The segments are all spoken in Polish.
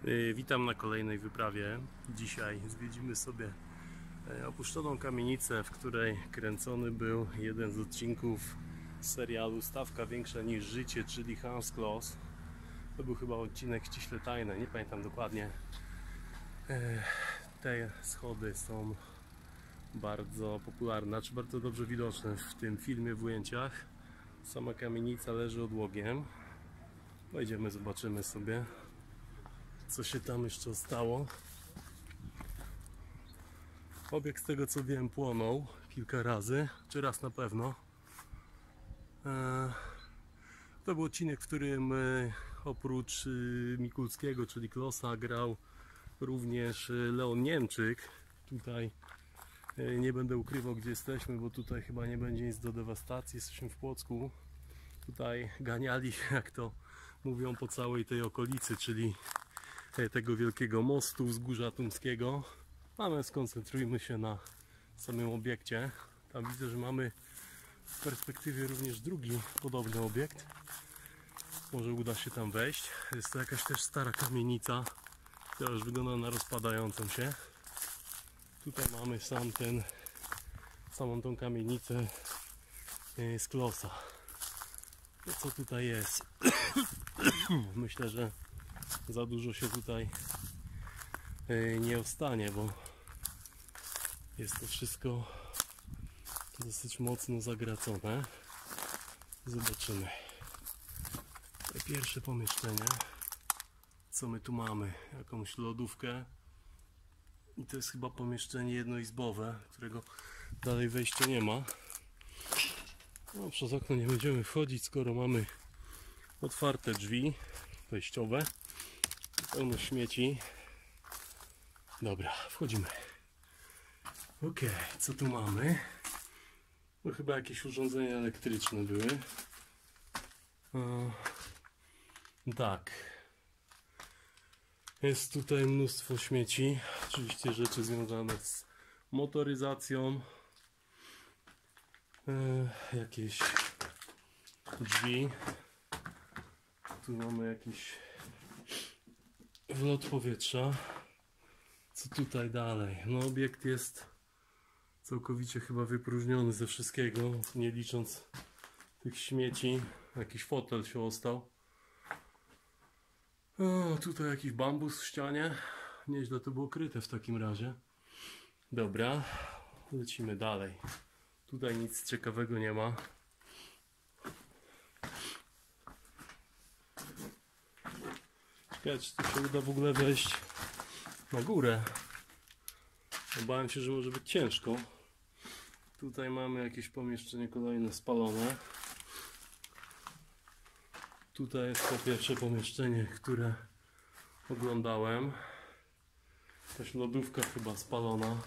Witam na kolejnej wyprawie. Dzisiaj zwiedzimy sobie opuszczoną kamienicę, w której kręcony był jeden z odcinków serialu Stawka większa niż życie, czyli Hans Kloss. To był chyba odcinek ściśle tajny, nie pamiętam dokładnie. Te schody są bardzo popularne, czy bardzo dobrze widoczne w tym filmie w ujęciach. Sama kamienica leży odłogiem. Wejdziemy, zobaczymy sobie, co się tam jeszcze stało. Obiekt, z tego co wiem, płonął kilka razy, czy raz na pewno. To był odcinek, w którym oprócz Mikulskiego, czyli Klossa, grał również Leon Niemczyk. Tutaj nie będę ukrywał, gdzie jesteśmy, bo tutaj chyba nie będzie nic do dewastacji. Jesteśmy w Płocku. Tutaj ganiali, jak to mówią, po całej tej okolicy, czyli tego wielkiego mostu wzgórza Tumskiego. Ale skoncentrujmy się na samym obiekcie. Tam widzę, że mamy w perspektywie również drugi podobny obiekt. Może uda się tam wejść. Jest to jakaś też stara kamienica, która już wygląda na rozpadającą się. Tutaj mamy samą tą kamienicę z Klossa. To co tutaj jest? Myślę, że za dużo się tutaj nie ostanie, bo jest to wszystko dosyć mocno zagracone. Zobaczymy. Te pierwsze pomieszczenie. Co my tu mamy? Jakąś lodówkę. I to jest chyba pomieszczenie jednoizbowe, którego dalej wejścia nie ma. No, przez okno nie będziemy wchodzić, skoro mamy otwarte drzwi wejściowe. Pełno śmieci. Dobra, wchodzimy. Ok, co tu mamy? No chyba jakieś urządzenia elektryczne były. Tak. Jest tutaj mnóstwo śmieci. Oczywiście rzeczy związane z motoryzacją. Jakieś drzwi. Tu mamy jakiś wlot powietrza. Co tutaj dalej? No obiekt jest całkowicie chyba wypróżniony ze wszystkiego, nie licząc tych śmieci. Jakiś fotel się ostał. O, tutaj jakiś bambus w ścianie. Nieźle to było kryte w takim razie. Dobra, lecimy dalej. Tutaj nic ciekawego nie ma. Ciekawe, czy tu się uda w ogóle wejść na górę. Bałem się, że może być ciężko. Tutaj mamy jakieś pomieszczenie kolejne spalone. Tutaj jest to pierwsze pomieszczenie, które oglądałem. Jakaś lodówka chyba spalona.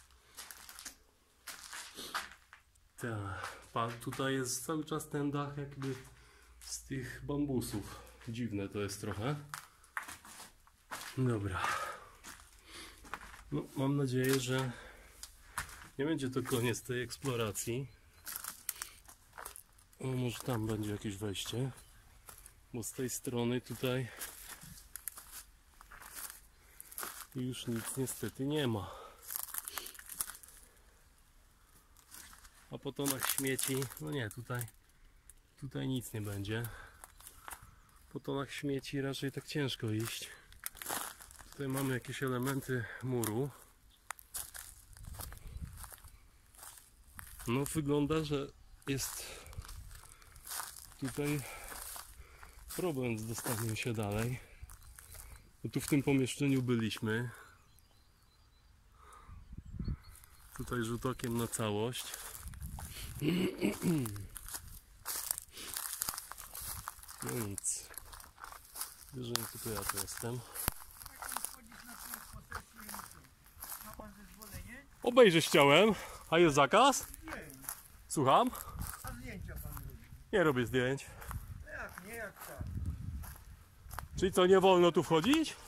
Tak, tutaj jest cały czas ten dach jakby z tych bambusów. Dziwne to jest trochę. Dobra. No, mam nadzieję, że nie będzie to koniec tej eksploracji. O, może tam będzie jakieś wejście. Bo z tej strony tutaj już nic niestety nie ma. A po tonach śmieci, no nie, tutaj nic nie będzie. Po tonach śmieci raczej tak ciężko iść. Tutaj mamy jakieś elementy muru. No wygląda, że jest tutaj problem z dostaniem się dalej. No tu w tym pomieszczeniu byliśmy. Tutaj rzut okiem na całość. No nic. Jeżeli tylko ja tu jestem. Obejrzeć chciałem. A jest zakaz? Słucham? A zdjęcia pan robi? Nie robię zdjęć. Jak nie, jak tak? Czyli co, nie wolno tu wchodzić?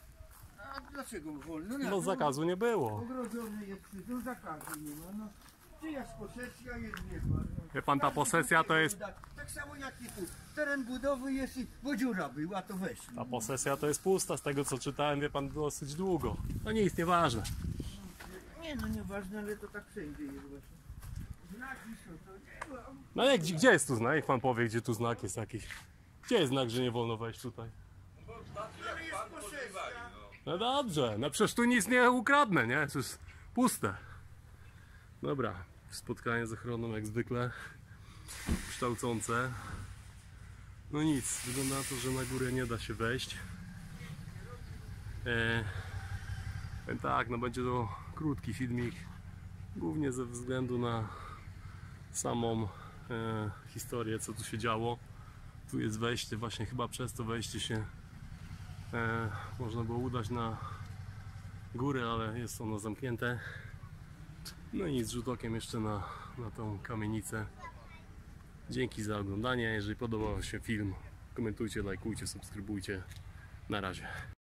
A dlaczego wolno? No zakazu nie było. Ogrodzony jest, no zakazu nie ma. No, Czyjaś posesja jest, wie pan. No. Wie pan, ta posesja to jest... Tak samo jak i tu. Teren budowy jest i bo dziura była, to weź. Ta posesja to jest pusta, z tego co czytałem, wie pan, dosyć długo. No nic, nieważne. Nie no, nieważne, ale to tak wszędzie jest właśnie. Znaki są, to nie ma. No ale gdzie jest tu znak? Niech pan powie, gdzie tu znak jest jakiś. Gdzie jest znak, że nie wolno wejść tutaj? Ale jest posesja. No dobrze, no przecież tu nic nie ukradnę, nie? To jest puste. Dobra, spotkanie z ochroną jak zwykle. Kształcące. No nic, wygląda na to, że na górę nie da się wejść. Tak, no będzie to krótki filmik. Głównie ze względu na samą historię, co tu się działo. Tu jest wejście, właśnie chyba przez to wejście się można było udać na górę, ale jest ono zamknięte. No i nic, rzut okiem jeszcze na tą kamienicę. Dzięki za oglądanie. Jeżeli podobał się film, komentujcie, lajkujcie, subskrybujcie. Na razie.